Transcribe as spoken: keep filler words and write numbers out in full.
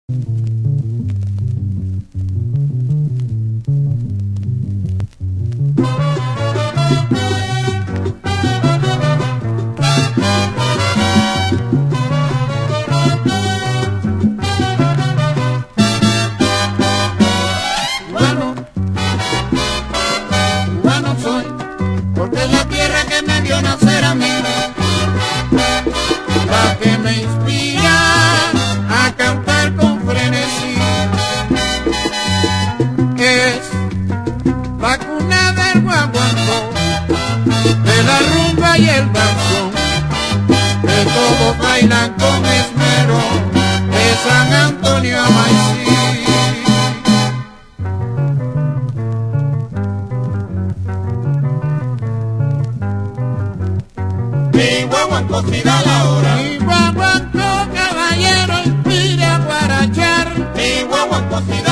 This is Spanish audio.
Porque es la tierra que me vio nacer a mí, la que me inspira a cantar con frenesí. Es la cuna del guaguancó, de la rumba y el danzón, que todos bailan con esmero, de San Antonio a Maicí. Mi guaguancó si da la hora, Mi guaguancó caballero inspira a guarachar. mi guaguancó si da